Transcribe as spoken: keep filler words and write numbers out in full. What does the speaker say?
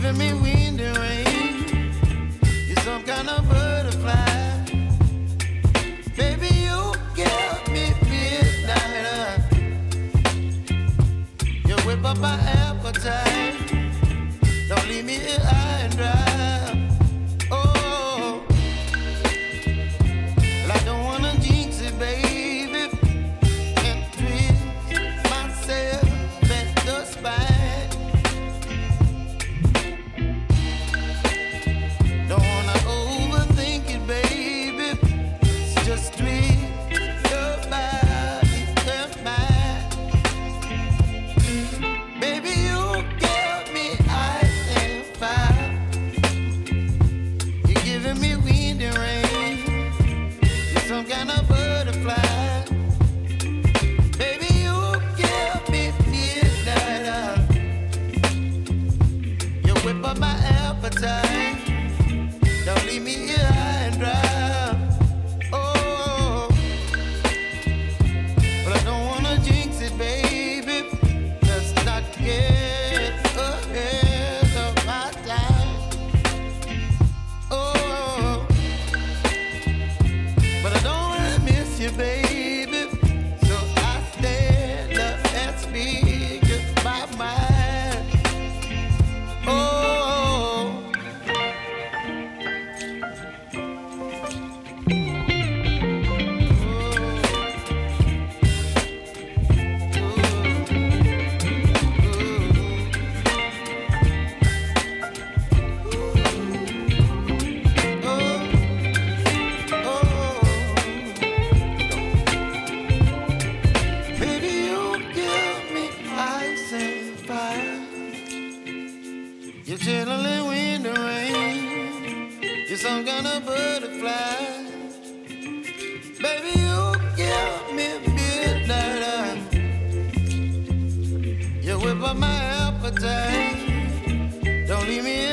giving me wind and rain. You're some kind of butterfly. Baby, you give me midnight. You whip up my appetite. Don't leave me here high and dry. Oh, well, I don't wanna jinx it, baby, and twist myself at the spine. Don't wanna overthink it, baby. It's just twist your body and mine. Baby, you give me ice and fire. You're giving me wind and rain. You're some kind of butterfly. Baby, you give me midnight. You whip up my appetite. Don't leave me here high and dry. Oh, but I don't wanna jinx it, baby. Let's not get ahead of my time. Oh, but I don't wanna miss you, baby. So I stand up and speak my mind. Oh. Baby, you give me ice and fire. You're chilling wind and rain. You're some kind of butterfly. Baby, you give me midnight. You whip up my appetite. Don't leave me